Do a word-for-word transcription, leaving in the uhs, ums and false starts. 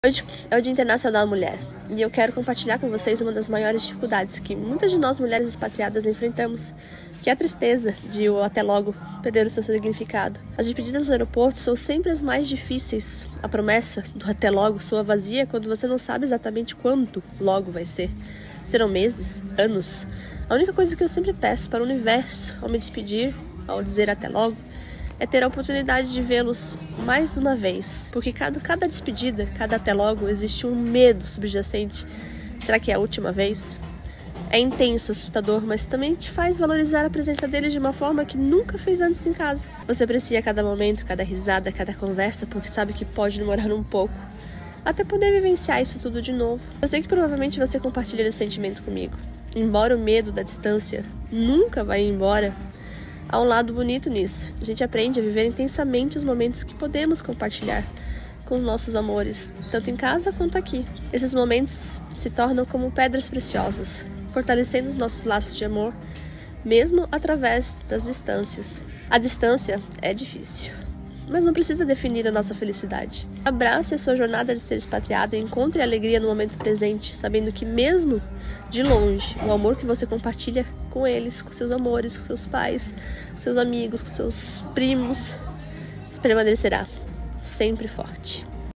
Hoje é o Dia Internacional da Mulher e eu quero compartilhar com vocês uma das maiores dificuldades que muitas de nós mulheres expatriadas enfrentamos, que é a tristeza de o até logo perder o seu significado. As despedidas no aeroporto são sempre as mais difíceis. A promessa do até logo soa vazia quando você não sabe exatamente quanto logo vai ser. Serão meses? Anos? A única coisa que eu sempre peço para o universo ao me despedir, ao dizer até logo, é ter a oportunidade de vê-los mais uma vez. Porque cada, cada despedida, cada até logo, existe um medo subjacente. Será que é a última vez? É intenso, assustador, mas também te faz valorizar a presença deles de uma forma que nunca fez antes em casa. Você aprecia cada momento, cada risada, cada conversa, porque sabe que pode demorar um pouco, até poder vivenciar isso tudo de novo. Eu sei que provavelmente você compartilha esse sentimento comigo. Embora o medo da distância nunca vá embora, há um lado bonito nisso. A gente aprende a viver intensamente os momentos que podemos compartilhar com os nossos amores, tanto em casa quanto aqui. Esses momentos se tornam como pedras preciosas, fortalecendo os nossos laços de amor, mesmo através das distâncias. A distância é difícil, mas não precisa definir a nossa felicidade. Abrace a sua jornada de ser expatriada e encontre alegria no momento presente, sabendo que mesmo de longe, o amor que você compartilha com eles, com seus amores, com seus pais, com seus amigos, com seus primos, permanecerá sempre forte.